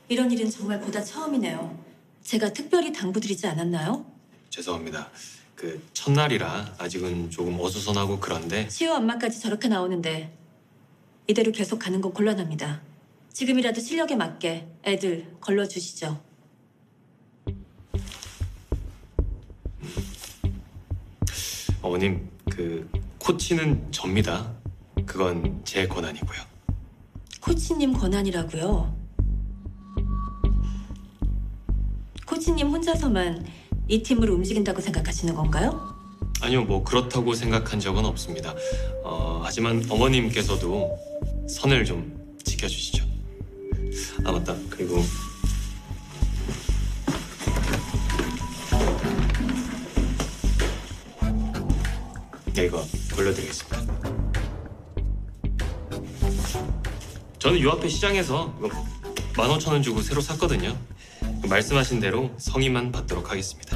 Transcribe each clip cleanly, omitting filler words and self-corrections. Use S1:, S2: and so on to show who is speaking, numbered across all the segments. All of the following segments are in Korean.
S1: 이런 일은 정말 보다 처음이네요. 제가 특별히 당부드리지 않았나요?
S2: 죄송합니다. 그 첫날이라 아직은 조금 어수선하고 그런데
S1: 시우 엄마까지 저렇게 나오는데 이대로 계속 가는 건 곤란합니다. 지금이라도 실력에 맞게 애들 걸러주시죠.
S2: 어머님 그 코치는 접니다. 그건 제 권한이고요.
S1: 코치님 권한이라고요? 코치님 혼자서만 이 팀을 움직인다고 생각하시는 건가요?
S2: 아니요, 뭐 그렇다고 생각한 적은 없습니다. 하지만 어머님께서도 선을 좀 지켜주시죠. 아 맞다. 그리고 네, 이거 돌려드리겠습니다. 저는 요 앞에 시장에서 이거 15,000원 주고 새로 샀거든요. 말씀하신 대로 성의만 받도록 하겠습니다.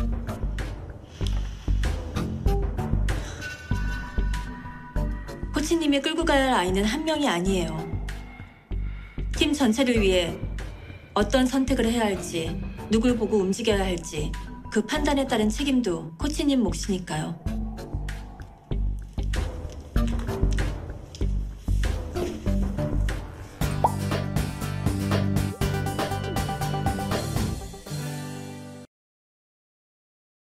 S1: 코치님이 끌고 가야 할 아이는 한 명이 아니에요. 팀 전체를 위해 어떤 선택을 해야 할지, 누굴 보고 움직여야 할지 그 판단에 따른 책임도 코치님 몫이니까요.